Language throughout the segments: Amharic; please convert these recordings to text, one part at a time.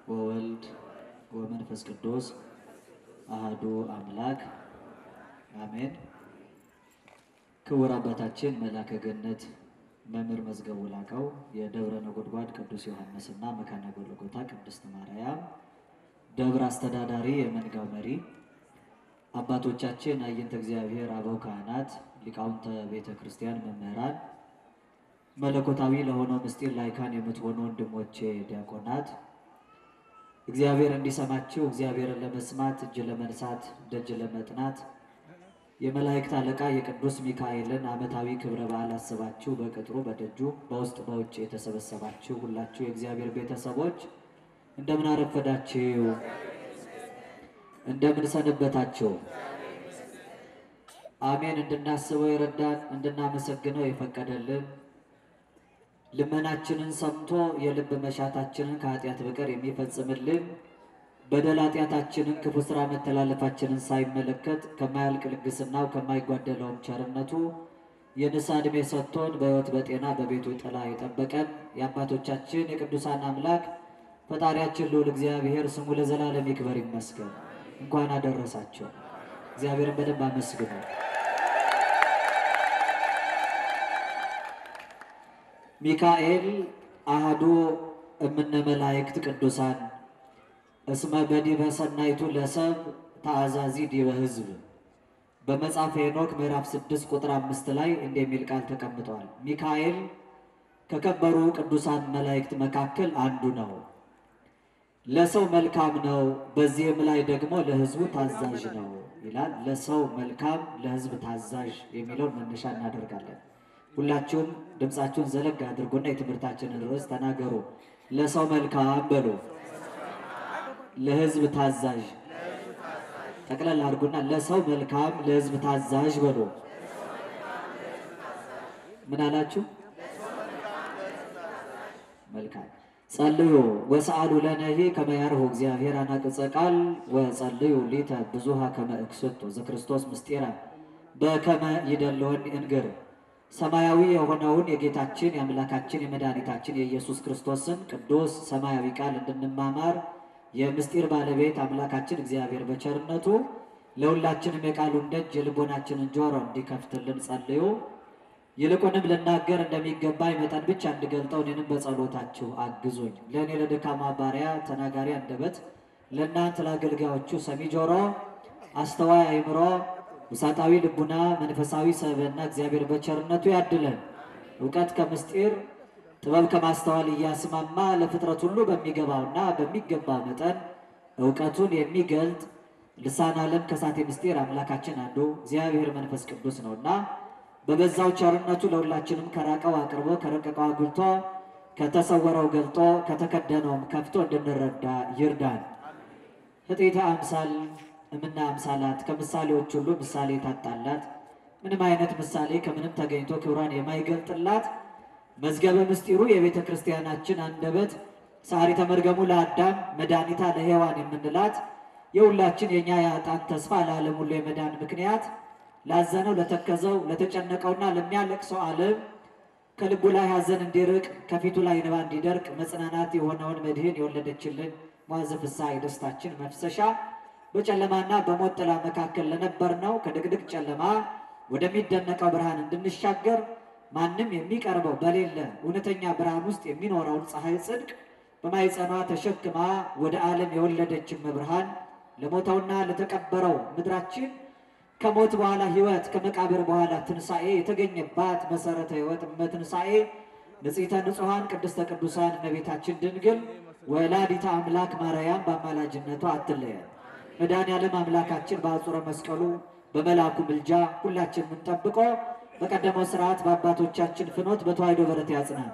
ወወልድ ወመንፈስ ቅዱስ አሐዱ አምላክ አሜን። ክቡር አባታችን መላከ ገነት መምህር መዝገቡ ላቀው የደብረ ነጎድጓድ ቅዱስ ዮሐንስና መካነ ጎልጎታ ቅድስት ማርያም ደብረ አስተዳዳሪ የመንጋው መሪ አባቶቻችን አይንተ እግዚአብሔር አበው ካህናት ሊቃውንተ ቤተ ክርስቲያን መምህራን መለኮታዊ ለሆነው ምስጢር ላይካን የምትሆኑ ወንድሞቼ ዲያቆናት እግዚአብሔር እንዲሰማችሁ እግዚአብሔርን ለመስማት እጅ ለመንሳት ደጅ ለመጥናት የመላእክት አለቃ የቅዱስ ሚካኤልን ዓመታዊ ክብረ በዓል አስባችሁ በቅጥሩ በደጁ በውስጥ በውጭ የተሰበሰባችሁ ሁላችሁ የእግዚአብሔር ቤተሰቦች እንደምን አረፈዳችሁ? እንደምን ሰነበታችሁ? አሜን። እንድናስበው የረዳን እንድናመሰግነው የፈቀደልን ልመናችንን ሰምቶ የልብ መሻታችንን ከኃጢአት በቀር የሚፈጽምልን በደል ኃጢአታችንን ክፉ ስራ መተላለፋችንን ሳይመለከት ከማያልቅ ልግስናው ከማይጓደለውም ቸርነቱ የንስሐ ዕድሜ ሰጥቶን በሕይወት በጤና በቤቱ ጥላ የጠበቀን የአባቶቻችን የቅዱሳን አምላክ ፈጣሪያችን ልዑል እግዚአብሔር ስሙ ለዘላለም ይክበር ይመስገን። እንኳን አደረሳቸው። እግዚአብሔርን በደንብ አመስግኑ። ሚካኤል አሐዱ እምነ መላእክት ቅዱሳን እስመ በዲበ ሰናይቱ ለሰብ ተአዛዚ ዲበ ሕዝብ በመጽሐፈ ሄኖክ ምዕራፍ 6 ቁጥር 5 ላይ እንደሚል ቃል ተቀምጧል። ሚካኤል ከከበሩ ቅዱሳን መላእክት መካከል አንዱ ነው። ለሰው መልካም ነው፣ በዚህም ላይ ደግሞ ለሕዝቡ ታዛዥ ነው ይላል። ለሰው መልካም ለሕዝብ ታዛዥ የሚለውን መነሻ እናደርጋለን። ሁላችሁም ድምጻችሁን ዘለግ አድርጉና የትምህርታችንን ርዕስ ተናገሩ። ለሰው መልካም በሉ፣ ለሕዝብ ታዛዥ። ጠቅለል አድርጉና ለሰው መልካም ለሕዝብ ታዛዥ በሉ። ምን አላችሁ? መልካም። ጸልዩ ወሰአሉ ለነሂ ከመ ያርሁ እግዚአብሔር አናቅጸ ቃል ወጸልዩ ሊተ ብዙሃ ከመ እክስቶ ዘክርስቶስ ምስጢራ በከመ ይደለወን እንግር። ሰማያዊ የሆነውን የጌታችን የአምላካችን የመድኃኒታችን የኢየሱስ ክርስቶስን ቅዱስ ሰማያዊ ቃል እንድንማማር የምስጢር ባለቤት አምላካችን እግዚአብሔር በቸርነቱ ለሁላችንም የቃሉን ደጅ የልቦናችንን ጆሮ እንዲከፍትልን ጸልዩ። ይልቁንም ልናገር እንደሚገባኝ መጠን ብቻ እንድገልጠው እኔንም በጸሎታችሁ አግዙኝ። ለእኔ ለደካማ ባሪያ ተናጋሪ አንደበት፣ ለእናንተ ለአገልጋዮቹ ሰሚ ጆሮ፣ አስተዋይ አእምሮ፣ ውሳጣዊ ልቡና፣ መንፈሳዊ ሰብዕና እግዚአብሔር በቸርነቱ ያድለን። እውቀት ከምስጢር ጥበብ ከማስተዋል እያስማማ ለፍጥረት ሁሉ በሚገባውና በሚገባ መጠን እውቀቱን የሚገልጥ ልሳነ ዓለም ከሳቴ ምስጢር አምላካችን አንዱ እግዚአብሔር መንፈስ ቅዱስ ነውና በበዛው ቸርነቱ ለሁላችንም ከራቀው አቅርቦ ከረቀቀው አጉልቶ ከተሰወረው ገልጦ ከተከደነውም ከፍቶ እንድንረዳ ይርዳን። ህጢተ አምሳል እምና አምሳላት ከምሳሌዎች ሁሉ ምሳሌ ታጣላት። ምንም አይነት ምሳሌ ከምንም ተገኝቶ ክብሯን የማይገልጥላት መዝገበ ምስጢሩ የቤተ ክርስቲያናችን አንደበት ሳሪተ መርገሙ ለአዳም መድኃኒታ ለሔዋን የምንላት የሁላችን የኛ የአጣን ተስፋ ለዓለም ሁሉ የመዳን ምክንያት ላዘነው ለተከዘው ለተጨነቀውና ለሚያለቅሰው ዓለም ከልቡ ላይ ሐዘን እንዲርቅ ከፊቱ ላይ እንባ እንዲደርቅ መጽናናት የሆነውን መድህን የወለደችልን ሙዓዘ ፍስሐ የደስታችን መፍሰሻ በጨለማና በሞት ጥላ መካከል ለነበርነው ከድቅድቅ ጨለማ ወደሚደነቀው ብርሃን እንድንሻገር ማንም የሚቀርበው በሌለ እውነተኛ ብርሃን ውስጥ የሚኖረውን ፀሐይ ጽድቅ በማኅፀኗ ተሸክማ ወደ ዓለም የወለደችን መብርሃን ለሞተውና ለተቀበረው ምድራችን ከሞት በኋላ ሕይወት ከመቃብር በኋላ ትንሣኤ የተገኘባት መሰረተ ሕይወት እመትንሣኤ ንጽሕተ ንጹሐን ቅድስተ ቅዱሳን እመቤታችን ድንግል ወላዲተ አምላክ ማርያም በአማላጅነቷ አትለየን። መድኃኔዓለም አምላካችን በአጹረ መስቀሉ በመልአኩ ምልጃ ሁላችንን ጠብቆ በቀደመው ስርዓት በአባቶቻችን ፍኖት በተዋሕዶ በረት ያጽናል።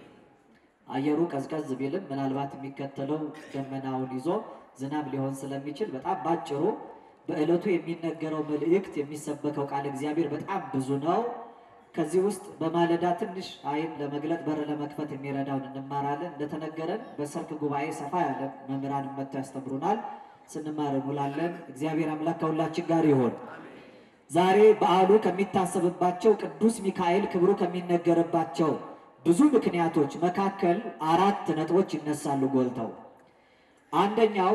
አየሩ ቀዝቀዝ ቢልም ምናልባት የሚከተለው ደመናውን ይዞ ዝናብ ሊሆን ስለሚችል በጣም ባጭሩ በዕለቱ የሚነገረው መልእክት የሚሰበከው ቃል እግዚአብሔር በጣም ብዙ ነው። ከዚህ ውስጥ በማለዳ ትንሽ አይን ለመግለጥ በር ለመክፈት የሚረዳውን እንማራለን። እንደተነገረን በሰርክ ጉባኤ ሰፋ ያለ መምህራን መጥተው ያስተምሩናል። ስንማር እንውላለን። እግዚአብሔር አምላክ ከሁላችን ጋር ይሆን። ዛሬ በዓሉ ከሚታሰብባቸው ቅዱስ ሚካኤል ክብሩ ከሚነገርባቸው ብዙ ምክንያቶች መካከል 4 ነጥቦች ይነሳሉ ጎልተው። አንደኛው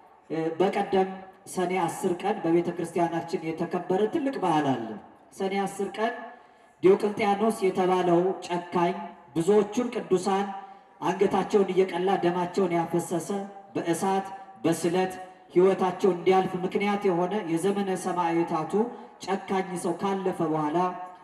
በቀደም ሰኔ 10 ቀን በቤተ ክርስቲያናችን የተከበረ ትልቅ በዓል አለ። ሰኔ 10 ቀን ዲዮቅልጥያኖስ የተባለው ጨካኝ ብዙዎቹን ቅዱሳን አንገታቸውን እየቀላ ደማቸውን ያፈሰሰ በእሳት በስለት ሕይወታቸው እንዲያልፍ ምክንያት የሆነ የዘመነ ሰማዕታቱ ጨካኝ ሰው ካለፈ በኋላ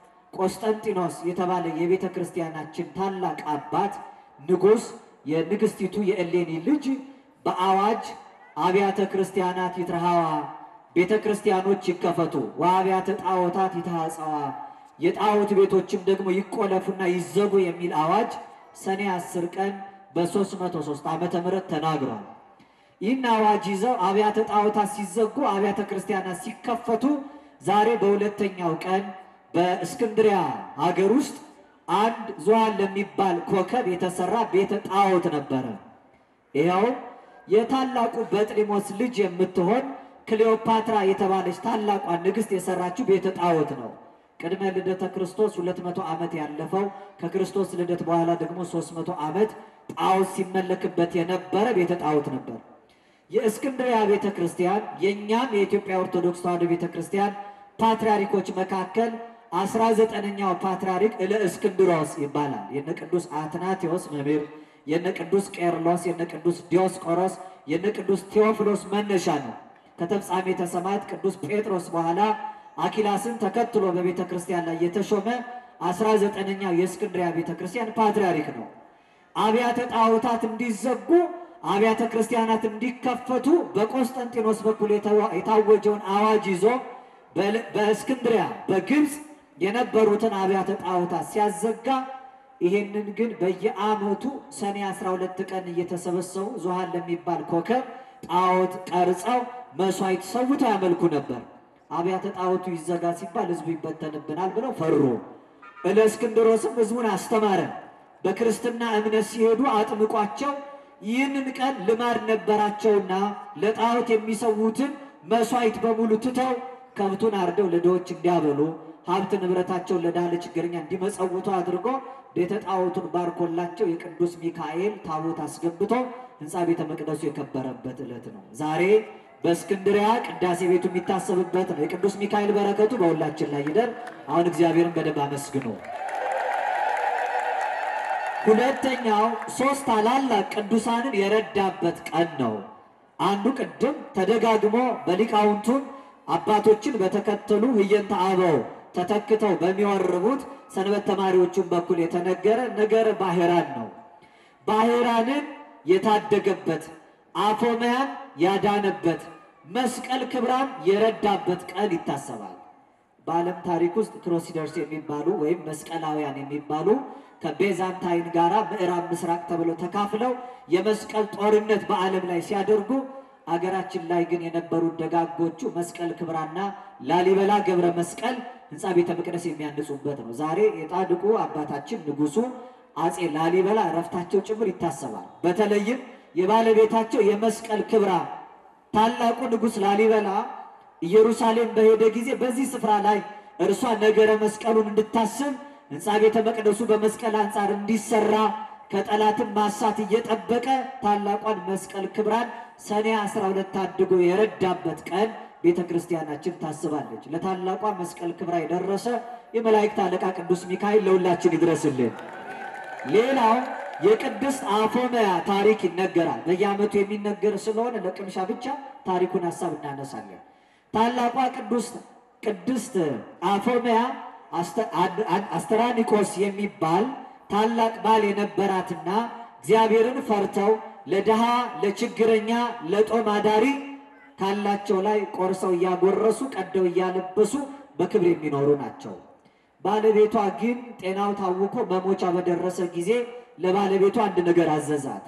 ቆስጠንጢኖስ የተባለ የቤተ ክርስቲያናችን ታላቅ አባት ንጉሥ የንግስቲቱ የእሌኒ ልጅ በአዋጅ አብያተ ክርስቲያናት ይትረሃዋ ቤተ ክርስቲያኖች ይከፈቱ ወአብያተ ጣዖታት ይታጸዋ የጣዖት ቤቶችም ደግሞ ይቆለፉና ይዘጉ የሚል አዋጅ ሰኔ 10 ቀን በ303 ዓመተ ምህረት ተናግሯል። ይህን አዋጅ ይዘው አብያተ ጣዖታት ሲዘጉ አብያተ ክርስቲያናት ሲከፈቱ ዛሬ በሁለተኛው ቀን በእስክንድሪያ ሀገር ውስጥ አንድ ዙዋን ለሚባል ኮከብ የተሰራ ቤተ ጣዖት ነበረ። ይሄው የታላቁ በጥሊሞስ ልጅ የምትሆን ክሊዮፓትራ የተባለች ታላቋ ንግስት የሰራችው ቤተ ጣዖት ነው። ቅድመ ልደተ ክርስቶስ 200 ዓመት ያለፈው ከክርስቶስ ልደት በኋላ ደግሞ 300 ዓመት ጣዖት ሲመለክበት የነበረ ቤተ ጣዖት ነበር። የእስክንድሪያ ቤተ ክርስቲያን የኛም የኢትዮጵያ ኦርቶዶክስ ተዋሕዶ ቤተ ክርስቲያን ፓትርያርኮች መካከል 19ኛው ፓትርያርክ እለእስክንድሮስ ይባላል። የነ ቅዱስ አትናቴዎስ መምህር፣ የነ ቅዱስ ቄርሎስ፣ የነ ቅዱስ ዲዮስቆሮስ፣ የነ ቅዱስ ቴዎፍሎስ መነሻ ነው። ከተፍጻሜተ ሰማዕት ቅዱስ ጴጥሮስ በኋላ አኪላስን ተከትሎ በቤተ ክርስቲያን ላይ የተሾመ 19ኛው የእስክንድሪያ ቤተ ክርስቲያን ፓትርያርክ ነው። አብያተ ጣዖታት እንዲዘጉ አብያተ ክርስቲያናት እንዲከፈቱ በቆስጠንጢኖስ በኩል የታወጀውን አዋጅ ይዞ በእስክንድሪያ በግብጽ የነበሩትን አብያተ ጣዖታት ሲያዘጋ ይሄንን ግን በየዓመቱ ሰኔ 12 ቀን እየተሰበሰቡ ዙሃን ለሚባል ኮከብ ጣዖት ቀርጸው መስዋዕት ሰውተው ያመልኩ ነበር። አብያተ ጣዖቱ ይዘጋ ሲባል ህዝቡ ይበተንብናል ብለው ፈሩ። እለእስክንድሮስም ህዝቡን አስተማረ። በክርስትና እምነት ሲሄዱ አጥምቋቸው ይህንን ቀን ልማድ ነበራቸውና ለጣዖት የሚሰዉትን መስዋዕት በሙሉ ትተው ከብቱን አርደው ለድሆች እንዲያበሉ ሀብት ንብረታቸውን ለድሃ ለችግረኛ እንዲመጸውቱ አድርጎ ቤተ ጣዖቱን ባርኮላቸው የቅዱስ ሚካኤል ታቦት አስገብቶ ህንፃ ቤተ መቅደሱ የከበረበት ዕለት ነው። ዛሬ በእስክንድሪያ ቅዳሴ ቤቱ የሚታሰብበት ነው። የቅዱስ ሚካኤል በረከቱ በሁላችን ላይ ይደር። አሁን እግዚአብሔርን በደንብ አመስግኑ። ሁለተኛው ሶስት ታላላቅ ቅዱሳንን የረዳበት ቀን ነው። አንዱ ቅድም ተደጋግሞ በሊቃውንቱም አባቶችን በተከተሉ ህየንተ አበው ተተክተው በሚወርቡት ሰንበት ተማሪዎቹን በኩል የተነገረ ነገረ ባህራን ነው። ባህራንን የታደገበት አፎመያን ያዳነበት መስቀል ክብራን የረዳበት ቀን ይታሰባል። በዓለም ታሪክ ውስጥ ክሮሲደርስ የሚባሉ ወይም መስቀላውያን የሚባሉ ከቤዛንታይን ጋራ ምዕራብ ምስራቅ ተብለው ተካፍለው የመስቀል ጦርነት በዓለም ላይ ሲያደርጉ አገራችን ላይ ግን የነበሩ ደጋጎቹ መስቀል ክብራና ላሊበላ ገብረ መስቀል ህንፃ ቤተ መቅደስ የሚያንጹበት ነው። ዛሬ የጻድቁ አባታችን ንጉሱ አጼ ላሊበላ እረፍታቸው ጭምር ይታሰባል። በተለይም የባለቤታቸው የመስቀል ክብራ ታላቁ ንጉስ ላሊበላ ኢየሩሳሌም በሄደ ጊዜ በዚህ ስፍራ ላይ እርሷ ነገረ መስቀሉን እንድታስብ ህንፃ ቤተ መቅደሱ በመስቀል አንጻር እንዲሰራ ከጠላትም ማሳት እየጠበቀ ታላቋን መስቀል ክብራን ሰኔ 12 ታድጎ የረዳበት ቀን ቤተ ክርስቲያናችን ታስባለች። ለታላቋ መስቀል ክብራ የደረሰ የመላእክት አለቃ ቅዱስ ሚካኤል ለሁላችን ይድረስልን። ሌላው የቅድስት አፎመያ ታሪክ ይነገራል። በየዓመቱ የሚነገር ስለሆነ ለቅምሻ ብቻ ታሪኩን ሐሳብ እናነሳለን። ታላቋ ቅድስት አፎመያ አስተራኒቆስ የሚባል ታላቅ ባል የነበራትና እግዚአብሔርን ፈርተው ለድሃ ለችግረኛ ለጦም አዳሪ ካላቸው ላይ ቆርሰው እያጎረሱ ቀደው እያለበሱ በክብር የሚኖሩ ናቸው። ባለቤቷ ግን ጤናው ታውቆ መሞቻ በደረሰ ጊዜ ለባለቤቷ አንድ ነገር አዘዛት።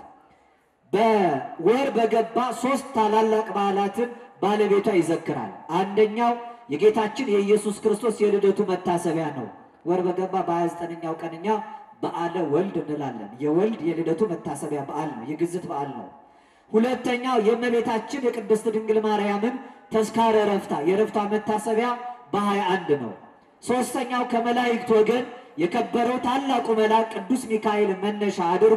በወር በገባ 3 ታላላቅ በዓላትን ባለቤቷ ይዘክራል። አንደኛው የጌታችን የኢየሱስ ክርስቶስ የልደቱ መታሰቢያ ነው። ወር በገባ በ29ኛው ቀንኛ በዓለ ወልድ እንላለን። የወልድ የልደቱ መታሰቢያ በዓል ነው፣ የግዝት በዓል ነው። ሁለተኛው የእመቤታችን የቅድስት ድንግል ማርያምን ተስካረ ረፍታ የረፍቷ መታሰቢያ በ21 ነው። ሶስተኛው ከመላእክት ወገን የከበረው ታላቁ መልአክ ቅዱስ ሚካኤል መነሻ አድርጎ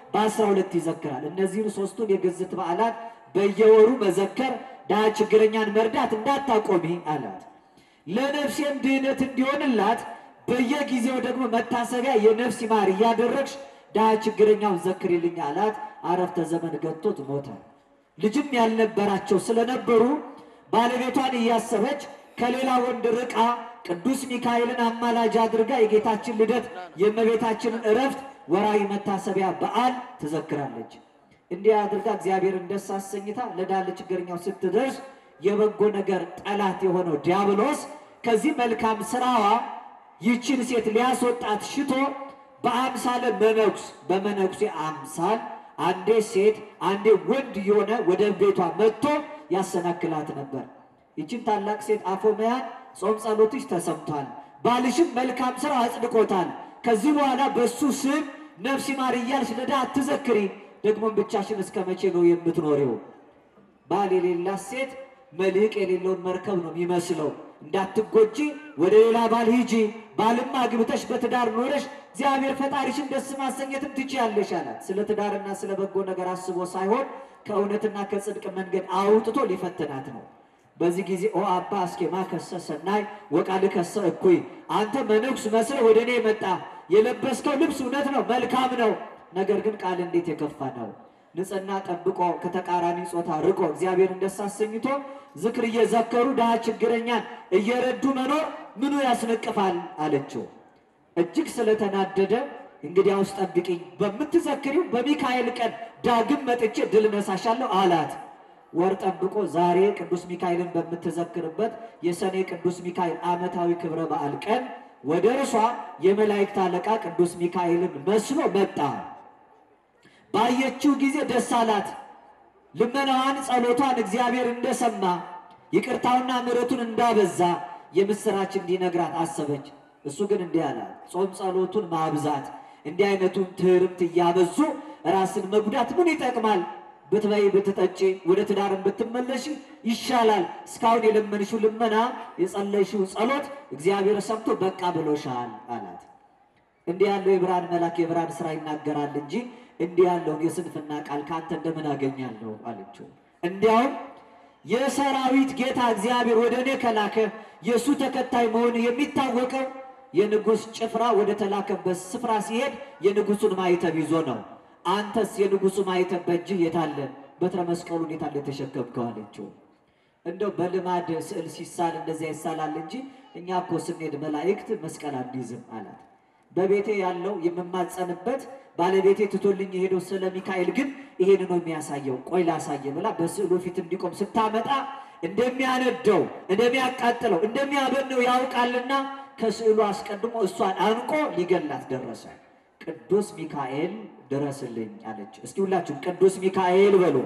በ12 ይዘክራል። እነዚህን ሶስቱን የግዝት በዓላት በየወሩ መዘከር ድሃ ችግረኛን መርዳት እንዳታቆሚ አላት። ለነፍሴም ድህነት እንዲሆንላት በየጊዜው ደግሞ መታሰቢያ የነፍስ ይማር እያደረግሽ ድሃ ችግረኛውን ዘክሪልኝ አላት። አረፍተ ዘመን ገጥቶት ሞተ። ልጅም ያልነበራቸው ስለነበሩ ባለቤቷን እያሰበች ከሌላ ወንድ ርቃ ቅዱስ ሚካኤልን አማላጅ አድርጋ የጌታችን ልደት የእመቤታችንን ዕረፍት ወራዊ መታሰቢያ በዓል ትዘክራለች። እንዲህ አድርጋ እግዚአብሔርን ደስ አሰኝታ ለድሃ ለችግረኛው ስትደርስ የበጎ ነገር ጠላት የሆነው ዲያብሎስ ከዚህ መልካም ስራዋ ይችን ሴት ሊያስወጣት ሽቶ በአምሳለ መነኩስ በመነኩሴ አምሳል አንዴ ሴት አንዴ ወንድ የሆነ ወደ ቤቷ መጥቶ ያሰናክላት ነበር። ይችን ታላቅ ሴት አፎምያን ጾም ጸሎትሽ ተሰምቷል፣ ባልሽም መልካም ስራ አጽድቆታል፣ ከዚህ በኋላ በሱ ስም ነፍስ ይማር እያልሽ ለድሃ አትዘክሪ፣ ደግሞ ብቻሽን እስከ መቼ ነው የምትኖሪው? ባል የሌላት ሴት መልህቅ የሌለውን መርከብ ነው የሚመስለው። እንዳትጎጂ ወደ ሌላ ባል ሂጂ፣ ባልማ አግብተሽ በትዳር ኖረሽ እግዚአብሔር ፈጣሪሽን ደስ ማሰኘትም ትችያለሽ አላት። ስለ ትዳርና ስለ በጎ ነገር አስቦ ሳይሆን ከእውነትና ከጽድቅ መንገድ አውጥቶ ሊፈትናት ነው። በዚህ ጊዜ ኦ አባ አስኬማ ከሰሰናይ ወቃል ከሰ እኩይ፣ አንተ መነኩስ መስለ ወደ እኔ መጣ፣ የለበስከው ልብስ እውነት ነው መልካም ነው፣ ነገር ግን ቃል እንዴት የከፋ ነው። ንጽህና ጠብቆ ከተቃራኒ ጾታ ርቆ እግዚአብሔርን ደስ አሰኝቶ ዝክር እየዘከሩ ድሃ ችግረኛን እየረዱ መኖር ምኑ ያስነቅፋል አለችው። እጅግ ስለተናደደ እንግዲያውስ ጠብቂኝ፣ በምትዘክሪው በሚካኤል ቀን ዳግም መጥቼ ድል ነሳሻለሁ አላት። ወር ጠብቆ ዛሬ ቅዱስ ሚካኤልን በምትዘክርበት የሰኔ ቅዱስ ሚካኤል ዓመታዊ ክብረ በዓል ቀን ወደ እርሷ የመላእክት አለቃ ቅዱስ ሚካኤልን መስሎ መጣ። ባየችው ጊዜ ደስ አላት። ልመናዋን ጸሎቷን እግዚአብሔር እንደሰማ ይቅርታውና ምሕረቱን እንዳበዛ የምስራች እንዲነግራት አሰበች። እሱ ግን እንዲህ አላት፣ ጾም ጸሎቱን ማብዛት እንዲህ አይነቱን ትርምት እያበዙ ራስን መጉዳት ምን ይጠቅማል? ብትበይ ብትጠጪ ወደ ትዳርን ብትመለሽ ይሻላል። እስካሁን የለመንሽው ልመና የጸለይሽው ጸሎት እግዚአብሔር ሰምቶ በቃ ብሎሻል አላት። እንዲህ ያለው የብርሃን መልአክ የብርሃን ስራ ይናገራል እንጂ እንዲህ ያለውን የስንፍና ቃል ካንተ እንደምን አገኛለሁ አለችው። እንዲያውም የሰራዊት ጌታ እግዚአብሔር ወደ እኔ ከላከ የእሱ ተከታይ መሆን የሚታወቀው የንጉሥ ጭፍራ ወደ ተላከበት ስፍራ ሲሄድ የንጉሱን ማይተብ ይዞ ነው። አንተስ የንጉሱ ማይተብ በእጅህ የታለ? በትረ መስቀሉን የታለ ተሸከምከው አለችው። እንደው በልማድ ስዕል ሲሳል እንደዚያ ይሳላል እንጂ እኛ እኮ ስንሄድ መላእክት መስቀል አንይዝም አላት። በቤቴ ያለው የምማጸንበት ባለቤቴ ትቶልኝ የሄደው ስለ ሚካኤል ግን ይሄን ነው የሚያሳየው፣ ቆይ ላሳየ ብላ በስዕሉ ፊት እንዲቆም ስታመጣ እንደሚያነደው እንደሚያቃጥለው እንደሚያበነው ያውቃልና ከስዕሉ አስቀድሞ እሷን አንቆ ሊገላት ደረሰ። ቅዱስ ሚካኤል ድረስልኝ አለች። እስኪ ሁላችሁም ቅዱስ ሚካኤል በሉ።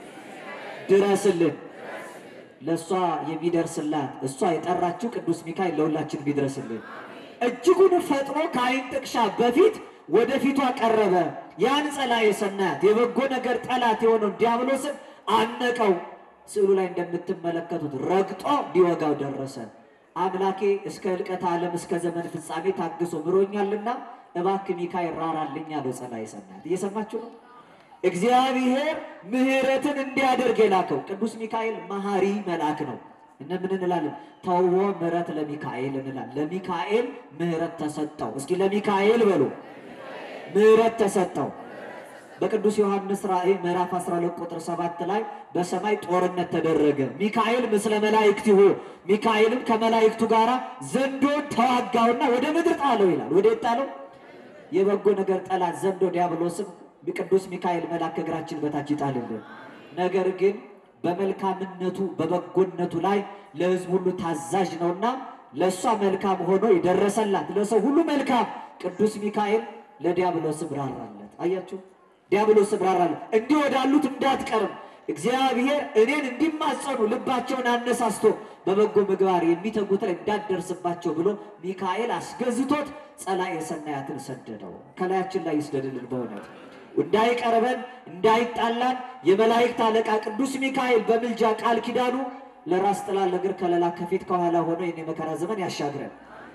ድረስልን። ለሷ የሚደርስላት እሷ የጠራችው ቅዱስ ሚካኤል ለሁላችን ቢድረስልን። እጅጉን ፈጥኖ ከዓይን ጥቅሻ በፊት ወደፊቷ ቀረበ። ያን ጸላዔ ሰናያት የበጎ ነገር ጠላት የሆነው ዲያብሎስን አነቀው። ስዕሉ ላይ እንደምትመለከቱት ረግጦ ሊወጋው ደረሰ። አምላኬ እስከ ዕልቀተ ዓለም እስከ ዘመን ፍጻሜ ታግሶ ምሮኛልና እባክህ ሚካኤል ራራልኝ አለው ጸላዔ ሰናያት። እየሰማችሁ ነው? እግዚአብሔር ምሕረትን እንዲያደርግ የላከው ቅዱስ ሚካኤል መሐሪ መልአክ ነው። ምን እንላለን? ተውቦ ምሕረት ለሚካኤል እንላለን። ለሚካኤል ምሕረት ተሰጠው። እስኪ ለሚካኤል በሉ ምሕረት ተሰጠው። በቅዱስ ዮሐንስ ራእይ ምዕራፍ 12 ቁጥር 7 ላይ በሰማይ ጦርነት ተደረገ። ሚካኤል ምስለ መላእክቲሁ ሚካኤልም ከመላእክቱ ጋር ዘንዶን ተዋጋውና ወደ ምድር ጣለው ይላል። ወደ ጣለው የበጎ ነገር ጠላት ዘንዶ ዲያብሎስም ቅዱስ ሚካኤል መልአክ እግራችን በታች ይጣልልን። ነገር ግን በመልካምነቱ በበጎነቱ ላይ ለሕዝብ ሁሉ ታዛዥ ነውና ለሷ መልካም ሆኖ ይደረሰላት ለሰው ሁሉ መልካም ቅዱስ ሚካኤል ለዲያብሎስ ብራራለት። አያችሁ ዲያብሎስ ብራራለት እንዲህ ወዳሉት እንዳትቀርም እግዚአብሔር እኔን እንዲማጸኑ ልባቸውን አነሳስቶ በበጎ ምግባር የሚተጉት ላይ እንዳትደርስባቸው ብሎ ሚካኤል አስገዝቶት ጸላዔ ሰናያትን ሰደደው። ከላያችን ላይ ይስደድልን በእውነት እንዳይቀርበን እንዳይጣላን የመላእክት አለቃ ቅዱስ ሚካኤል በምልጃ ቃል ኪዳኑ ለራስ ጥላ ለእግር ከለላ ከፊት ከኋላ ሆኖ የኔ መከራ ዘመን ያሻግረን።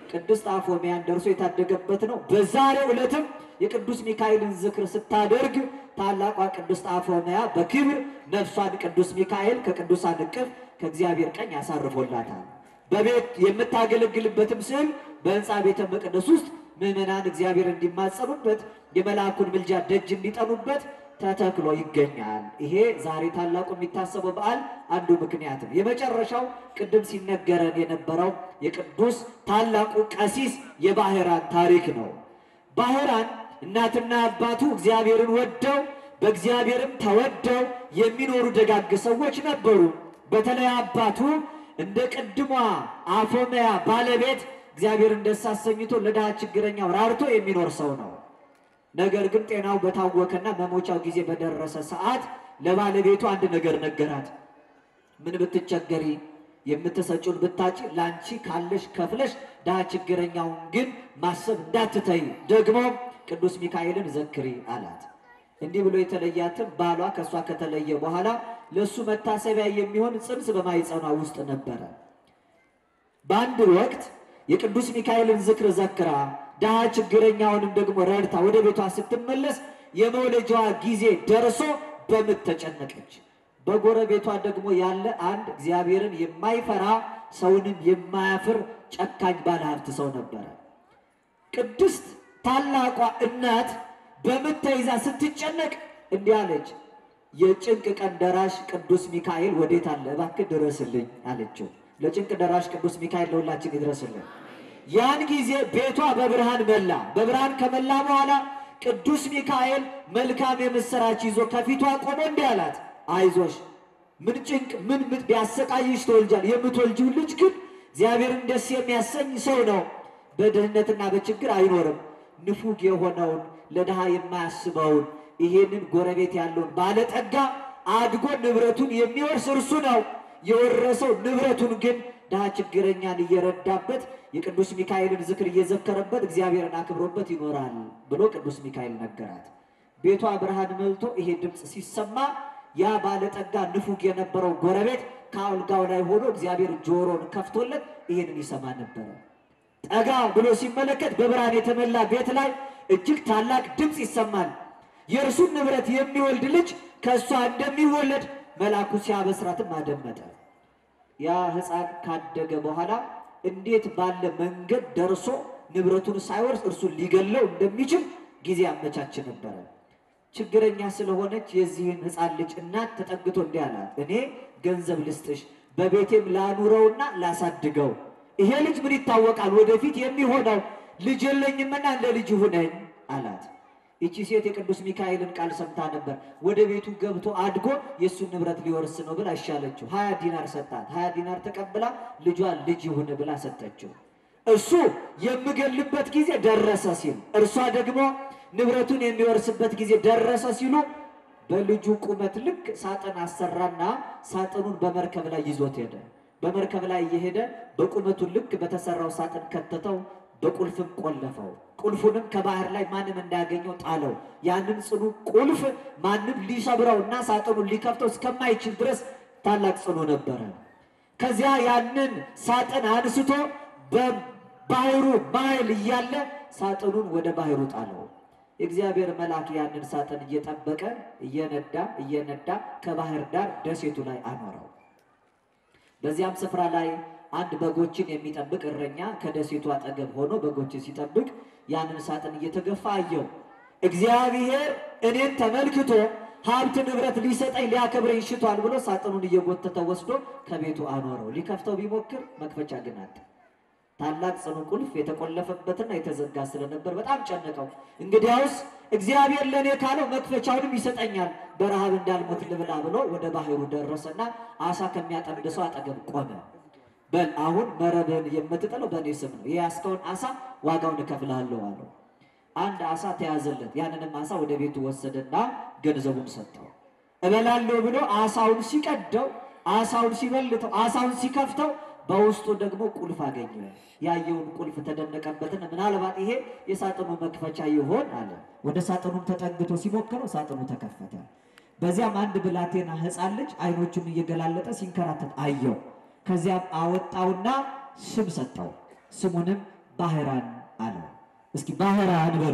ቅድስት አፎሚያን ደርሶ የታደገበት ነው። በዛሬው ዕለትም የቅዱስ ሚካኤልን ዝክር ስታደርግ ታላቋ ቅድስት አፎሚያ በክብር ነፍሷን ቅዱስ ሚካኤል ከቅዱሳን እቅፍ ከእግዚአብሔር ቀኝ ያሳርፎላታል። በቤት የምታገለግልበትም ስም በሕንፃ ቤተ መቅደስ ውስጥ ምዕመናን እግዚአብሔር እንዲማጸኑበት የመልአኩን ምልጃ ደጅ እንዲጠኑበት ተተክሎ ይገኛል። ይሄ ዛሬ ታላቁ የሚታሰበው በዓል አንዱ ምክንያት ነው። የመጨረሻው ቅድም ሲነገረን የነበረው የቅዱስ ታላቁ ቀሲስ የባህራን ታሪክ ነው። ባህራን እናትና አባቱ እግዚአብሔርን ወደው በእግዚአብሔርም ተወደው የሚኖሩ ደጋግ ሰዎች ነበሩ። በተለይ አባቱ እንደ ቅድሟ አፎሚያ ባለቤት እግዚአብሔርን ደስ አሰኝቶ ለድሃ ችግረኛው ራርቶ የሚኖር ሰው ነው። ነገር ግን ጤናው በታወከና መሞቻው ጊዜ በደረሰ ሰዓት ለባለቤቱ አንድ ነገር ነገራት። ምን ብትቸገሪ የምትሰጪውን ብታጪ ላንቺ ካለሽ ከፍለሽ ድሃ ችግረኛውን ግን ማሰብ እንዳትተይ፣ ደግሞ ቅዱስ ሚካኤልን ዘክሪ አላት። እንዲህ ብሎ የተለያትም ባሏ ከሷ ከተለየ በኋላ ለሱ መታሰቢያ የሚሆን ጽንስ በማይጸኗ ውስጥ ነበረ። በአንድ ወቅት የቅዱስ ሚካኤልን ዝክር ዘክራ ድሃ ችግረኛውንም ደግሞ ረድታ ወደ ቤቷ ስትመለስ የመውለጃዋ ጊዜ ደርሶ በምጥ ተጨነቀች። በጎረቤቷ ደግሞ ያለ አንድ እግዚአብሔርን የማይፈራ ሰውንም የማያፍር ጨካኝ ባለሀብት ሰው ነበረ። ቅድስት ታላቋ እናት በምጥ ተይዛ ስትጨነቅ እንዲህ አለች፣ የጭንቅ ቀን ደራሽ ቅዱስ ሚካኤል ወዴት አለ? እባክህ ድረስልኝ አለችው። ለጭንቅ ደራሽ ቅዱስ ሚካኤል ለሁላችን ይድረስልን። ያን ጊዜ ቤቷ በብርሃን መላ። በብርሃን ከመላ በኋላ ቅዱስ ሚካኤል መልካም የምስራች ይዞ ከፊቷ ቆሞ እንዲህ አላት፣ አይዞሽ፣ ምን ጭንቅ ምን ምጥ ቢያሰቃይሽ ትወልጃለሽ። የምትወልጂው ልጅ ግን እግዚአብሔርን ደስ የሚያሰኝ ሰው ነው። በድህነትና በችግር አይኖርም። ንፉግ የሆነውን ለድሃ የማያስበውን ይሄንን ጎረቤት ያለውን ባለጠጋ አድጎ ንብረቱን የሚወርስ እርሱ ነው። የወረሰው ንብረቱን ግን ድሃ ችግረኛን እየረዳበት የቅዱስ ሚካኤልን ዝክር እየዘከረበት እግዚአብሔርን አክብሮበት ይኖራል ብሎ ቅዱስ ሚካኤል ነገራት። ቤቷ ብርሃን መልቶ ይሄ ድምፅ ሲሰማ ያ ባለጠጋ ንፉግ የነበረው ጎረቤት ከአልጋው ላይ ሆኖ እግዚአብሔር ጆሮን ከፍቶለት ይሄንን ይሰማ ነበር። ጠጋ ብሎ ሲመለከት በብርሃን የተመላ ቤት ላይ እጅግ ታላቅ ድምፅ ይሰማል። የእርሱን ንብረት የሚወልድ ልጅ ከእሷ እንደሚወለድ መልአኩ ሲያበስራትም አደመጠ። ያ ሕፃን ካደገ በኋላ እንዴት ባለ መንገድ ደርሶ ንብረቱን ሳይወርስ እርሱን ሊገለው እንደሚችል ጊዜ አመቻች ነበረ። ችግረኛ ስለሆነች የዚህን ሕፃን ልጅ እናት ተጠግቶ እንዲህ አላት፣ እኔ ገንዘብ ልስጥሽ፣ በቤቴም ላኑረውና ላሳድገው። ይሄ ልጅ ምን ይታወቃል ወደፊት የሚሆነው፣ ልጅ የለኝምና እንደ ልጅ ሁነኝ አላት። ይቺ ሴት የቅዱስ ሚካኤልን ቃል ሰምታ ነበር። ወደ ቤቱ ገብቶ አድጎ የእሱን ንብረት ሊወርስ ነው ብላ አሻለችው። 20 ዲናር ሰጣት። 20 ዲናር ተቀብላ ልጇን ልጅ ይሁን ብላ ሰጠችው። እሱ የምገልበት ጊዜ ደረሰ ሲል፣ እርሷ ደግሞ ንብረቱን የሚወርስበት ጊዜ ደረሰ ሲሉ በልጁ ቁመት ልክ ሳጥን አሰራና ሳጥኑን በመርከብ ላይ ይዞት ሄደ። በመርከብ ላይ እየሄደ በቁመቱ ልክ በተሰራው ሳጥን ከተተው፣ በቁልፍም ቆለፈው። ቁልፉንም ከባህር ላይ ማንም እንዳያገኘው ጣለው። ያንን ጽኑ ቁልፍ ማንም ሊሰብረውና ሳጥኑን ሊከፍተው እስከማይችል ድረስ ታላቅ ጽኑ ነበረ። ከዚያ ያንን ሳጥን አንስቶ በባህሩ ማይል እያለ ሳጥኑን ወደ ባህሩ ጣለው። የእግዚአብሔር መልአክ ያንን ሳጥን እየጠበቀ እየነዳ ከባህር ዳር ደሴቱ ላይ አኖረው። በዚያም ስፍራ ላይ አንድ በጎችን የሚጠብቅ እረኛ ከደሴቱ አጠገብ ሆኖ በጎችን ሲጠብቅ ያንን ሳጥን እየተገፋ አየው። እግዚአብሔር እኔን ተመልክቶ ሀብት ንብረት ሊሰጠኝ ሊያከብረኝ ሽቷል ብሎ ሳጥኑን እየጎተተ ወስዶ ከቤቱ አኖረው። ሊከፍተው ቢሞክር መክፈቻ ግን አጣ። ታላቅ ጽኑ ቁልፍ የተቆለፈበትና የተዘጋ ስለነበር በጣም ጨነቀው። እንግዲያውስ እግዚአብሔር ለኔ ካለው መክፈቻውንም ይሰጠኛል፣ በረሃብ እንዳልሞት ልብላ ብሎ ወደ ባህሩ ደረሰና አሳ ከሚያጠምድ ሰው አጠገብ ቆመ። በል አሁን መረብህን የምትጥለው በእኔ ስም ነው፣ የያዝከውን አሳ ዋጋውን እከፍልሃለሁ አለው። አንድ አሳ ተያዘለት። ያንንም አሳ ወደ ቤቱ ወሰደና ገንዘቡን ሰጠው። እበላለሁ ብሎ አሳውን ሲቀደው፣ አሳውን ሲበልተው፣ አሳውን ሲከፍተው በውስጡ ደግሞ ቁልፍ አገኘ። ያየውን ቁልፍ ተደነቀበትና ምናልባት ይሄ የሳጥኑ መክፈቻ ይሆን አለ። ወደ ሳጥኑም ተጠግቶ ሲሞክረው ሳጥኑ ተከፈተ። በዚያም አንድ ብላቴና ሕፃን ልጅ አይኖቹን እየገላለጠ ሲንከራተት አየው። ከዚያም አወጣውና ስም ሰጠው። ስሙንም ባህራን አለው። እስኪ ባህራን በሉ።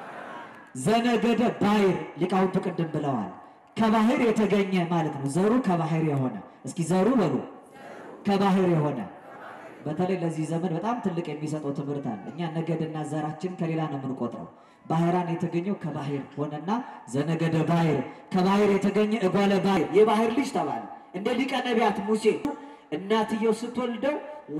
ዘነገደ ባሕር ሊቃውንቱ ቅድም ብለዋል። ከባህር የተገኘ ማለት ነው። ዘሩ ከባህር የሆነ እስኪ ዘሩ በሉ ከባህር የሆነ በተለይ ለዚህ ዘመን በጣም ትልቅ የሚሰጠው ትምህርት አለ። እኛ ነገድና ዘራችን ከሌላ ነው የምንቆጥረው። ባህራን የተገኘው ከባህር ሆነና ዘነገደ ባሕር ከባህር የተገኘ እጓለ ባሕር የባህር ልጅ ተባለ። እንደ ሊቀ ነቢያት ሙሴ እናትየው ስትወልደው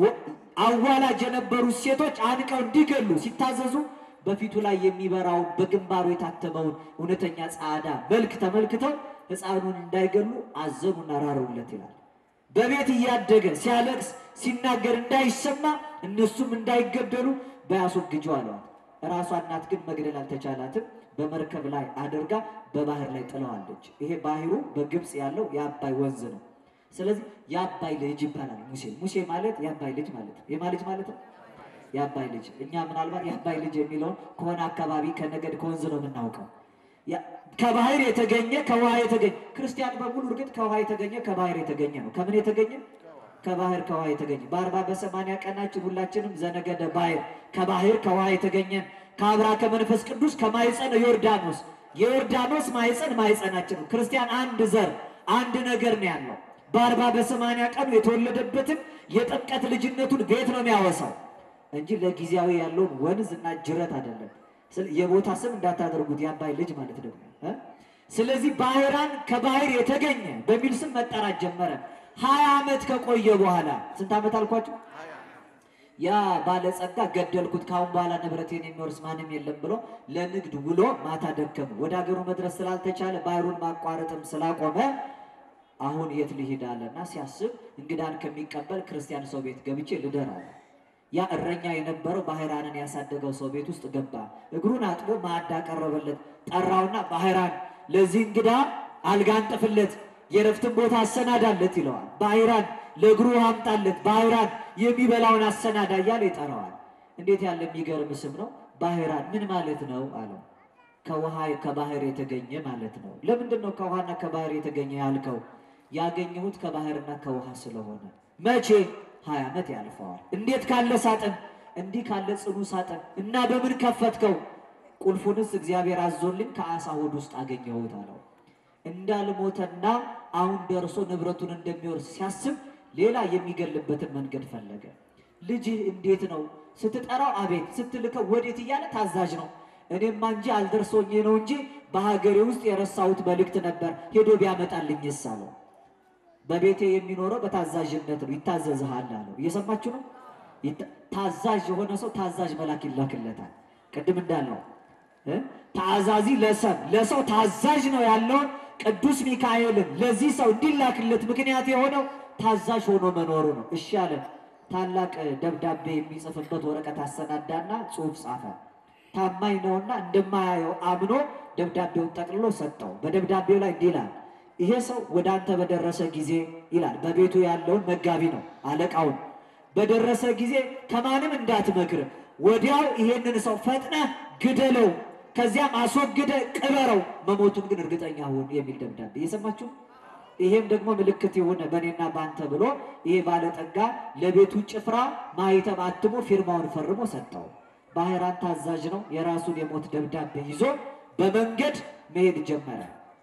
አዋላጅ የነበሩ ሴቶች አንቀው እንዲገሉ ሲታዘዙ በፊቱ ላይ የሚበራው በግንባሩ የታተመውን እውነተኛ ጻዕዳ መልክ ተመልክተው ሕፃኑን እንዳይገሉ አዘኑና ራሩለት ይላል። በቤት እያደገ ሲያለቅስ ሲናገር እንዳይሰማ እነሱም እንዳይገደሉ በያስወግጁ አሏት። ራሷ እናት ግን መግደል አልተቻላትም። በመርከብ ላይ አድርጋ በባህር ላይ ጥለዋለች። ይሄ ባህሩ በግብጽ ያለው የአባይ ወንዝ ነው። ስለዚህ የአባይ ልጅ ይባላል ሙሴ። ሙሴ ማለት የአባይ ልጅ ማለት ነው። የማን ልጅ ማለት ነው? የአባይ ልጅ። እኛ ምናልባት የአባይ ልጅ የሚለውን ከሆነ አካባቢ ከነገድ ከወንዝ ነው የምናውቀው። ከባህር የተገኘ ከውሃ የተገኘ ክርስቲያን በሙሉ እርግጥ ከውሃ የተገኘ ከባህር የተገኘ ነው። ከምን የተገኘ? ከባህር ከውሃ የተገኘ። በ40 ቀናችን ሁላችንም ዘነገደ ባሕር ከባህር ከውሃ የተገኘን ከአብራ ከመንፈስ ቅዱስ ከማይፀን ዮርዳኖስ የዮርዳኖስ ማይፀን ማይፀናችን ነው። ክርስቲያን አንድ ዘር አንድ ነገር ነው ያለው። በ40 ቀኑ የተወለደበትን የጥምቀት ልጅነቱን ቤት ነው የሚያወሳው እንጂ ለጊዜያዊ ያለውን ወንዝ እና ጅረት አይደለም። የቦታ ስም እንዳታደርጉት የአባይ ልጅ ማለት ደግሞ። ስለዚህ ባህራን ከባህር የተገኘ በሚል ስም መጠራት ጀመረ። 20 ዓመት ከቆየ በኋላ ስንት ዓመት አልኳችሁ? ያ ባለጸጋ ገደልኩት ካሁን በኋላ ንብረቴን የሚወርስ ማንም የለም ብሎ ለንግድ ውሎ ማታ ደከሙ። ወደ ሀገሩ መድረስ ስላልተቻለ ባህሩን ማቋረጥም ስላቆመ አሁን የት ልሂድ አለና ሲያስብ እንግዳን ከሚቀበል ክርስቲያን ሰው ቤት ገብቼ ልደር አለ። ያ እረኛ የነበረው ባህራንን ያሳደገው ሰው ቤት ውስጥ ገባ። እግሩን አጥቦ ማዕድ አቀረበለት። ጠራውና ባህራን ለዚህ እንግዳ አልጋ አንጥፍለት፣ የረፍትን ቦታ አሰናዳለት ይለዋል። ባህራን ለእግሩ አምጣለት፣ ባህራን የሚበላውን አሰናዳ እያለ ይጠራዋል። እንዴት ያለ የሚገርም ስም ነው! ባህራን ምን ማለት ነው አለው። ከውሃ ከባህር የተገኘ ማለት ነው። ለምንድን ነው ከውሃና ከባህር የተገኘ ያልከው? ያገኘሁት ከባህርና ከውሃ ስለሆነ። መቼ? 20 ዓመት ያልፈዋል። እንዴት ካለ ሳጥን! እንዲህ ካለ ጽኑ ሳጥን እና በምን ከፈትከው? ቁልፉንስ እግዚአብሔር አዞልኝ ከአሳ ሆድ ውስጥ አገኘሁት አለው። እንዳልሞተና አሁን ደርሶ ንብረቱን እንደሚወርስ ሲያስብ ሌላ የሚገልበትን መንገድ ፈለገ። ልጅህ እንዴት ነው ስትጠራው አቤት ስትልከው ወዴት እያለ ታዛዥ ነው። እኔማ እንጂ አልደርሶኝ ነው እንጂ በሀገሬ ውስጥ የረሳሁት መልእክት ነበር ሄዶ ቢያመጣልኝስ አለው። በቤቴ የሚኖረው በታዛዥነት ነው፣ ይታዘዝሃል አለው። እየሰማችሁ ነው? ታዛዥ የሆነ ሰው ታዛዥ መልአክ ይላክለታል። ቅድም እንዳልነው ታዛዚ ለሰው ታዛዥ ነው ያለውን ቅዱስ ሚካኤልን ለዚህ ሰው እንዲላክለት ምክንያት የሆነው ታዛዥ ሆኖ መኖሩ ነው። እሺ አለ። ታላቅ ደብዳቤ የሚጽፍበት ወረቀት አሰናዳና ጽሑፍ ጻፈ። ታማኝ ነውና እንደማያየው አምኖ ደብዳቤውን ጠቅልሎ ሰጠው። በደብዳቤው ላይ እንዲህ ይላል፣ ይሄ ሰው ወደ አንተ በደረሰ ጊዜ ይላል፣ በቤቱ ያለውን መጋቢ ነው አለቃውን፣ በደረሰ ጊዜ ከማንም እንዳትመክር፣ ወዲያው ይሄንን ሰው ፈጥነ ግደለው፣ ከዚያም አስወግደ ቅበረው፣ መሞቱን ግን እርግጠኛ ሁን የሚል ደብዳቤ። እየሰማችሁ? ይሄም ደግሞ ምልክት ይሁን በእኔና ባንተ ብሎ ይሄ ባለጠጋ ለቤቱ ጭፍራ ማኅተም አትሞ ፊርማውን ፈርሞ ሰጠው። ባህራን ታዛዥ ነው። የራሱን የሞት ደብዳቤ ይዞ በመንገድ መሄድ ጀመረ።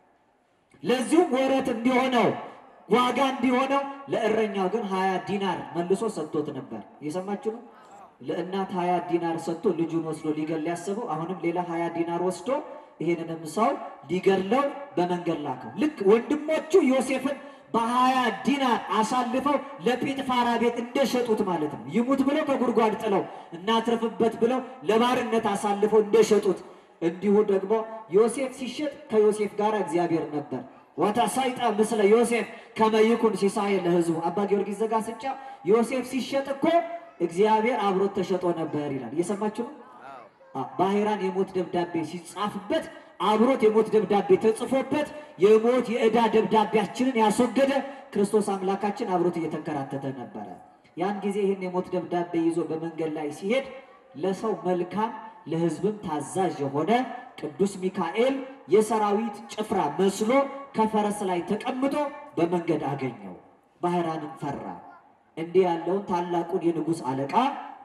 ለዚሁም ወረት እንዲሆነው ዋጋ እንዲሆነው ለእረኛው ግን 20 ዲናር መልሶ ሰጥቶት ነበር። እየሰማችሁ ነው? ለእናት 20 ዲናር ሰጥቶ ልጁን ወስዶ ሊገል ያሰበው አሁንም ሌላ 20 ዲናር ወስዶ ይሄንንም ሰው ሊገለው በመንገድ ላከው። ልክ ወንድሞቹ ዮሴፍን በ20 ዲናር አሳልፈው ለጲጥፋራ ቤት እንደሸጡት ማለት ነው። ይሙት ብለው ከጉድጓድ ጥለው እናትርፍበት ብለው ለባርነት አሳልፈው እንደሸጡት እንዲሁ ደግሞ ዮሴፍ ሲሸጥ ከዮሴፍ ጋር እግዚአብሔር ነበር። ወተሰይጠ ምስለ ዮሴፍ ከመ ይኩን ሲሳይ ለሕዝቡ። አባ ጊዮርጊስ ዘጋስጫ ዮሴፍ ሲሸጥ እኮ እግዚአብሔር አብሮት ተሸጦ ነበር ይላል። እየሰማችሁ ነው? ባህራን የሞት ደብዳቤ ሲጻፍበት አብሮት የሞት ደብዳቤ ተጽፎበት የሞት የዕዳ ደብዳቤያችንን ያስወገደ ክርስቶስ አምላካችን አብሮት እየተንከራተተ ነበረ። ያን ጊዜ ይህን የሞት ደብዳቤ ይዞ በመንገድ ላይ ሲሄድ ለሰው መልካም ለሕዝብም ታዛዥ የሆነ ቅዱስ ሚካኤል የሰራዊት ጭፍራ መስሎ ከፈረስ ላይ ተቀምጦ በመንገድ አገኘው። ባህራንም ፈራ። እንዲህ ያለውን ታላቁን የንጉሥ አለቃ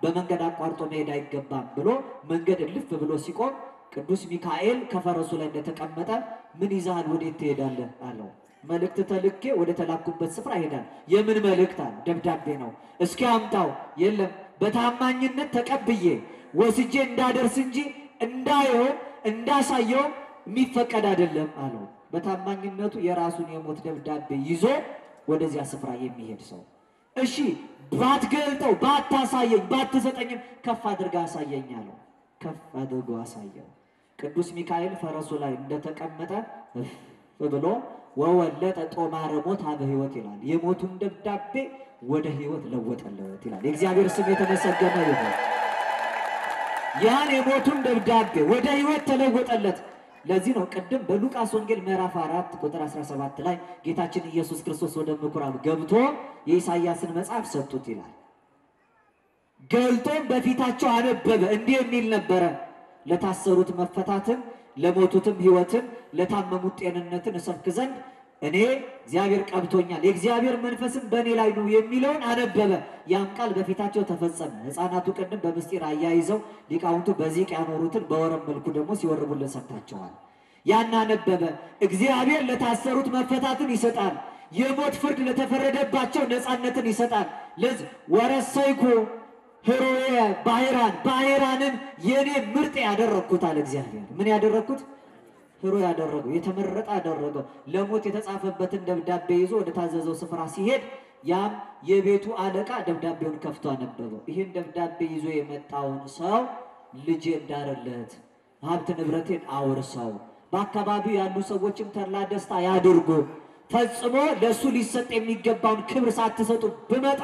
በመንገድ አቋርጦ መሄድ አይገባም ብሎ መንገድ እልፍ ብሎ ሲቆም ቅዱስ ሚካኤል ከፈረሱ ላይ እንደተቀመጠ ምን ይዛል ወዴት ትሄዳለህ አለው። መልእክት ተልኬ ወደ ተላኩበት ስፍራ ይሄዳል። የምን መልእክት አለ? ደብዳቤ ነው። እስኪ አምጣው። የለም በታማኝነት ተቀብዬ ወስጄ እንዳደርስ እንጂ እንዳየው እንዳሳየው የሚፈቀድ አይደለም አለው። በታማኝነቱ የራሱን የሞት ደብዳቤ ይዞ ወደዚያ ስፍራ የሚሄድ ሰው እሺ ባትገልጠው ባታሳየኝ ባትሰጠኝም ከፍ አድርጋ አሳየኝ አለው። ከፍ አድርጎ አሳየው። ቅዱስ ሚካኤል ፈረሱ ላይ እንደተቀመጠ ብሎ ወወለጠ ጦማረ ሞት አበ ሕይወት ይላል። የሞቱን ደብዳቤ ወደ ሕይወት ለወጠለት ይላል። የእግዚአብሔር ስም የተመሰገነ ይሁን። ያን የሞቱን ደብዳቤ ወደ ሕይወት ተለወጠለት። ለዚህ ነው ቅድም በሉቃስ ወንጌል ምዕራፍ 4 ቁጥር 17 ላይ ጌታችን ኢየሱስ ክርስቶስ ወደ ምኩራብ ገብቶ የኢሳይያስን መጽሐፍ ሰጡት ይላል። ገልጦም በፊታቸው አነበበ። እንዲህ የሚል ነበረ፣ ለታሰሩት መፈታትን፣ ለሞቱትም ሕይወትን፣ ለታመሙት ጤንነትን እሰብክ ዘንድ እኔ እግዚአብሔር ቀብቶኛል፣ የእግዚአብሔር መንፈስም በእኔ ላይ ነው የሚለውን አነበበ። ያም ቃል በፊታቸው ተፈጸመ። ሕፃናቱ ቅድም በምስጢር አያይዘው ሊቃውንቱ በዚቅ ያኖሩትን በወረብ መልኩ ደግሞ ሲወርቡልን ሰምታቸዋል። ያን አነበበ። እግዚአብሔር ለታሰሩት መፈታትን ይሰጣል፣ የሞት ፍርድ ለተፈረደባቸው ነፃነትን ይሰጣል። ለዚህ ወረሰይኩ ህሮየ ባሕራንን የኔ ምርጥ ያደረኩት አለ እግዚአብሔር። ምን ያደረኩት? ህሮ ያደረገው የተመረጠ ያደረገው። ለሞት የተጻፈበትን ደብዳቤ ይዞ ወደ ታዘዘው ስፍራ ሲሄድ ያም የቤቱ አለቃ ደብዳቤውን ከፍቶ አነበበው። ይህን ደብዳቤ ይዞ የመጣውን ሰው ልጄ እንዳረለት ሀብት ንብረቴን አውርሰው፣ በአካባቢው ያሉ ሰዎችም ተድላ ደስታ ያድርጉ፣ ፈጽሞ ለሱ ሊሰጥ የሚገባውን ክብር ሳትሰጡ ብመጣ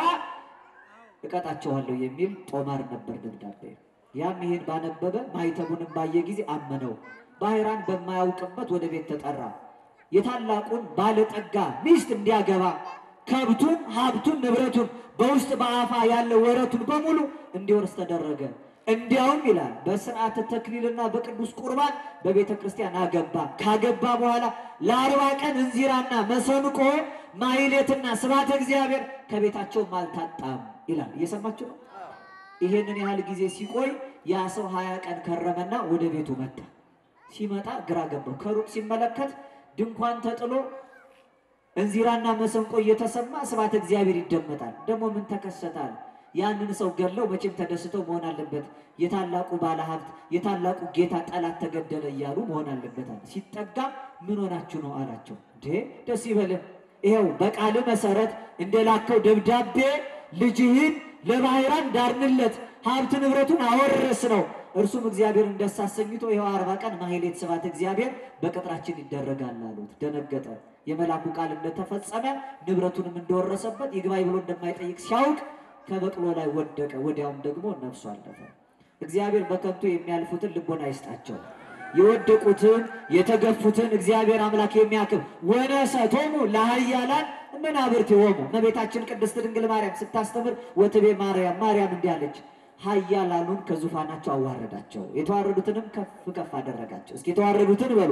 እቀጣቸዋለሁ የሚል ጦማር ነበር ደብዳቤ። ያም ይሄን ባነበበ ማይተቡንም ባየ ጊዜ አመነው። ባሕራን በማያውቅበት ወደ ቤት ተጠራ። የታላቁን ባለጠጋ ሚስት እንዲያገባ ከብቱን፣ ሀብቱን፣ ንብረቱን በውስጥ በአፋ ያለ ወረቱን በሙሉ እንዲወርስ ተደረገ። እንዲያውም ይላል በሥርዓተ ተክሊልና በቅዱስ ቁርባን በቤተ ክርስቲያን አገባ። ካገባ በኋላ ለ40 ቀን እንዚራና መሰንቆ ማይሌትና ስብሐተ እግዚአብሔር ከቤታቸውም አልታጣም ይላል። እየሰማችሁ ነው። ይሄንን ያህል ጊዜ ሲቆይ ያ ሰው 20 ቀን ከረመና ወደ ቤቱ መጣ። ሲመጣ ግራ ገባው። ከሩቅ ሲመለከት ድንኳን ተጥሎ እንዚራና መሰንቆ እየተሰማ ስብሐተ እግዚአብሔር ይደመጣል። ደግሞ ምን ተከሰታል? ያንን ሰው ገለው መቼም ተደስተው መሆን አለበት፣ የታላቁ ባለሀብት የታላቁ ጌታ ጠላት ተገደለ እያሉ መሆን አለበት። ሲጠጋ ምን ሆናችሁ ነው አላቸው። ደስ ይበልህ፣ ይኸው በቃል መሰረት እንደላከው ደብዳቤ ልጅህን ለባሕራን ዳርንለት፣ ሀብት ንብረቱን አወረስ ነው። እርሱም እግዚአብሔርን ደስ አሰኝቶ ይኸው 40 ቀን ማህሌት ስብሐተ እግዚአብሔር በቅጥራችን ይደረጋል አሉት። ደነገጠ። የመላኩ ቃል እንደተፈጸመ ንብረቱንም እንደወረሰበት ይግባኝ ብሎ እንደማይጠይቅ ሲያውቅ ከበቅሎ ላይ ወደቀ። ወዲያውም ደግሞ ነፍሱ አለፈ። እግዚአብሔር በከንቱ የሚያልፉትን ልቦና ይስጣቸው። የወደቁትን የተገፉትን እግዚአብሔር አምላክ የሚያክብ ወነሰቶሙ ለኃያላን እምናብርቲሆሙ። እመቤታችን ቅድስት ድንግል ማርያም ስታስተምር ወትቤ ማርያም እንዲህ አለች፣ ኃያላኑን ከዙፋናቸው አዋረዳቸው፣ የተዋረዱትንም ከፍ ከፍ አደረጋቸው። እስኪ የተዋረዱትን በሉ፣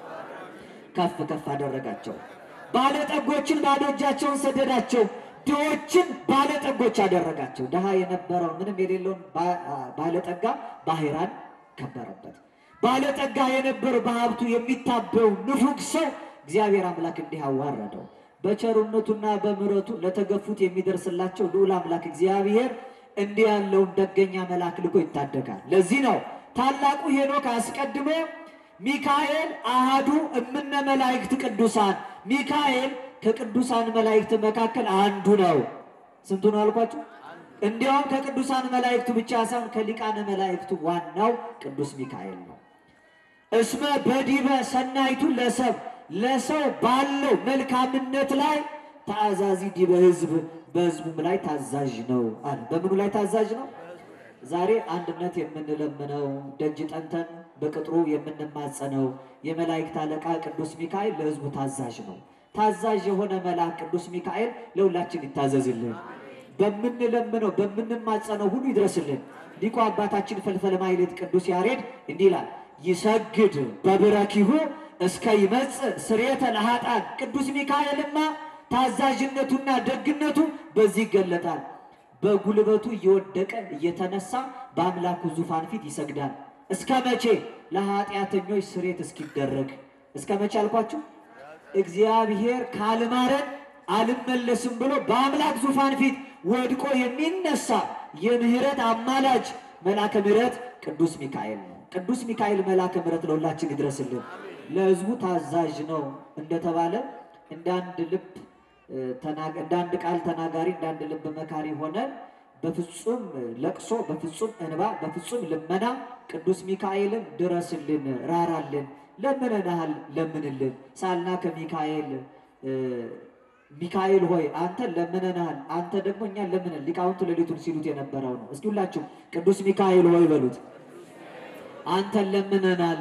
ከፍ ከፍ አደረጋቸው። ባለጠጎችን ባዶ እጃቸውን ሰደዳቸው፣ ድሆችን ባለጠጎች አደረጋቸው። ድሃ የነበረውን ምንም የሌለውን ባለጠጋ ባሕራን ከበረበት። ባለጠጋ የነበረው በሀብቱ የሚታበው ንፉግ ሰው እግዚአብሔር አምላክ እንዲህ አዋረደው። በቸርነቱና በምሕረቱ ለተገፉት የሚደርስላቸው ልዑል አምላክ እግዚአብሔር እንዲህ ያለውን ደገኛ መልአክ ልኮ ይታደጋል። ለዚህ ነው ታላቁ ሄኖክ አስቀድሞ ሚካኤል አሃዱ እምነ መላእክት ቅዱሳን፣ ሚካኤል ከቅዱሳን መላእክት መካከል አንዱ ነው። ስንቱ ነው አልኳችሁ? እንዲያውም ከቅዱሳን መላእክቱ ብቻ ሳይሆን ከሊቃነ መላእክቱ ዋናው ቅዱስ ሚካኤል ነው። እስመ በዲበ ሰናይቱ ለሰው ባለው መልካምነት ላይ ተአዛዚ ዲበ ሕዝብ፣ በሕዝቡም ላይ ታዛዥ ነው አለ። በምኑ ላይ ታዛዥ ነው? ዛሬ አንድነት የምንለምነው ደጅ ጠንተን በቅጥሩ የምንማጸነው የመላእክት አለቃ ቅዱስ ሚካኤል ለሕዝቡ ታዛዥ ነው። ታዛዥ የሆነ መልአክ ቅዱስ ሚካኤል ለሁላችን ይታዘዝልን። በምንለምነው በምንማጸነው ሁሉ ይድረስልን። ሊቁ አባታችን ፈልፈለ ማሕሌት ቅዱስ ያሬድ እንዲህ ይላል፣ ይሰግድ በብረኪሁ እስከ ይመጽእ ስርየተ ለኃጥአን። ቅዱስ ሚካኤልማ ታዛዥነቱና ደግነቱ በዚህ ይገለጣል። በጉልበቱ እየወደቀ እየተነሳ በአምላኩ ዙፋን ፊት ይሰግዳል። እስከ መቼ? ለኃጢአተኞች ስርየት እስኪደረግ። እስከ መቼ አልኳችሁ? እግዚአብሔር ካልማረን አልመለስም ብሎ በአምላክ ዙፋን ፊት ወድቆ የሚነሳ የምህረት አማላጅ መልአከ ምህረት ቅዱስ ሚካኤል ነው። ቅዱስ ሚካኤል መልአከ ምህረት ለሁላችን ይድረስልን። ለሕዝቡ ታዛዥ ነው እንደተባለ እንዳንድ ቃል ተናጋሪ እንዳንድ ልብ መካሪ ሆነ በፍጹም ለቅሶ በፍጹም እንባ በፍጹም ልመና ቅዱስ ሚካኤልን ድረስልን፣ ራራልን፣ ለምነናል፣ ለምንልን ሳልና ከሚካኤል ሚካኤል ሆይ አንተ ለምነናል፣ አንተ ደግሞ እኛን ለምነን ሊቃውንቱ ሌሊቱን ሲሉት የነበረው ነው። እስኪ ሁላችሁ ቅዱስ ሚካኤል ሆይ በሉት። አንተ ለምነናል፣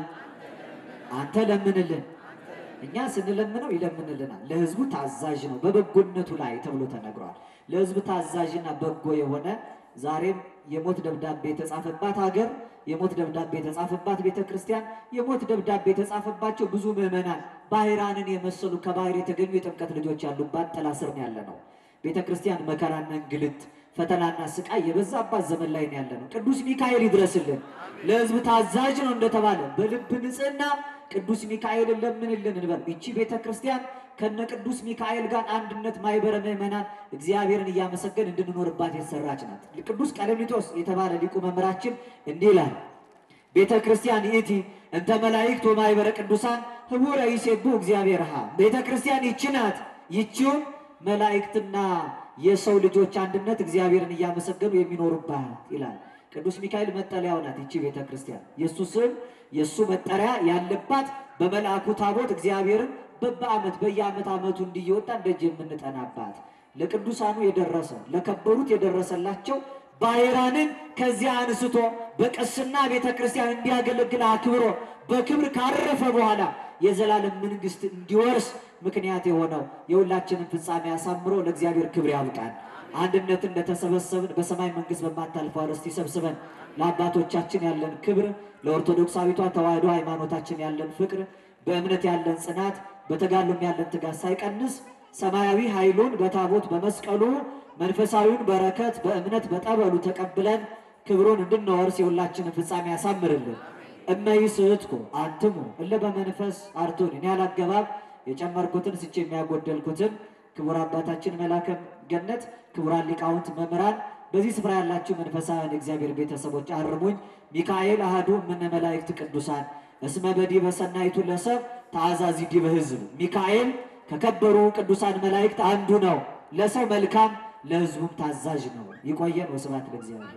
አንተ ለምንልን። እኛ ስንለምነው ይለምንልናል። ለሕዝቡ ታዛዥ ነው በበጎነቱ ላይ ተብሎ ተነግሯል። ለሕዝቡ ታዛዥና በጎ የሆነ ዛሬም የሞት ደብዳቤ የተጻፈባት ሀገር፣ የሞት ደብዳቤ የተጻፈባት ቤተክርስቲያን፣ የሞት ደብዳቤ የተጻፈባቸው ብዙ ምዕመናን ባህራንን የመሰሉ ከባህር የተገኙ የጥምቀት ልጆች ያሉባት ጥላ ስር ያለ ነው። ቤተክርስቲያን መከራና እንግልት ፈተናና ስቃይ የበዛባት ዘመን ላይ ያለ ነው። ቅዱስ ሚካኤል ይድረስልን። ለሕዝቡ ታዛዥ ነው እንደተባለ በልብ ንጽህና ቅዱስ ሚካኤልን ለምንልን እንበል። ይቺ ቤተክርስቲያን ከነ ቅዱስ ሚካኤል ጋር አንድነት ማይበረ ምእመናን እግዚአብሔርን እያመሰገን እንድንኖርባት የተሰራች ናት። ቅዱስ ቀሌምንጦስ የተባለ ሊቁ መምህራችን እንዲህ ይላል፣ ቤተክርስቲያን ይእቲ እንተ መላእክት ወማይበረ ቅዱሳን ህቡረ ይሴብሑ እግዚአብሔርሃ። ቤተክርስቲያን ይቺ ናት፣ ይቺውም መላእክትና የሰው ልጆች አንድነት እግዚአብሔርን እያመሰገኑ የሚኖሩባት ይላል። ቅዱስ ሚካኤል መጠለያው ናት ይቺ ቤተክርስቲያን። የሱ ስም የሱ መጠሪያ ያለባት በመልአኩ ታቦት እግዚአብሔርን በየዓመት ዓመቱ እንዲወጣ እንደጅ የምንጠናባት ለቅዱሳኑ የደረሰ ለከበሩት የደረሰላቸው ባህራንን ከዚያ አንስቶ በቅስና ቤተክርስቲያን እንዲያገለግል አክብሮ በክብር ካረፈ በኋላ የዘላለም መንግስት እንዲወርስ ምክንያት የሆነው የሁላችንን ፍጻሜ አሳምሮ ለእግዚአብሔር ክብር ያብቃን። አንድነት እንደተሰበሰብን በሰማይ መንግስት በማታልፈው ርስት ይሰብስበን። ለአባቶቻችን ያለን ክብር፣ ለኦርቶዶክሳዊቷ ተዋሕዶ ሃይማኖታችን ያለን ፍቅር፣ በእምነት ያለን ጽናት፣ በተጋድሎም ያለን ትጋት ሳይቀንስ ሰማያዊ ኃይሉን በታቦት በመስቀሉ መንፈሳዊውን በረከት በእምነት በጠበሉ ተቀብለን ክብሩን እንድንወርስ የሁላችንን ፍጻሜ ያሳምርልን። እመይስሕትኩ አንትሙ እለ በመንፈስ አርቱኒ። እኔ ያላገባብ የጨመርኩትን ስቼ የሚያጎደልኩትን ክቡር አባታችን መላከ ገነት፣ ክቡራን ሊቃውንት መምህራን፣ በዚህ ስፍራ ያላችሁ መንፈሳውያን የእግዚአብሔር ቤተሰቦች አርሙኝ። ሚካኤል አሐዱ እምነ መላእክት ቅዱሳን እስመ በዲበ ሰናይቱ ለሰብ ተአዛዚ ዲበ ሕዝብ። ሚካኤል ከከበሩ ቅዱሳን መላእክት አንዱ ነው። ለሰው መልካም ለሕዝቡም ታዛዥ ነው። ይቆየን። ወስብሐት ለእግዚአብሔር።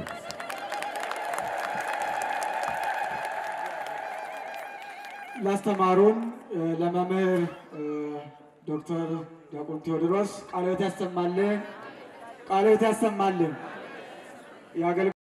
ላስተማሩን ለመምህር ዶክተር ዲያቆን ቴዎድሮስ ቃለ ሕይወት ያሰማልን፣ ቃለ ሕይወት ያሰማልን።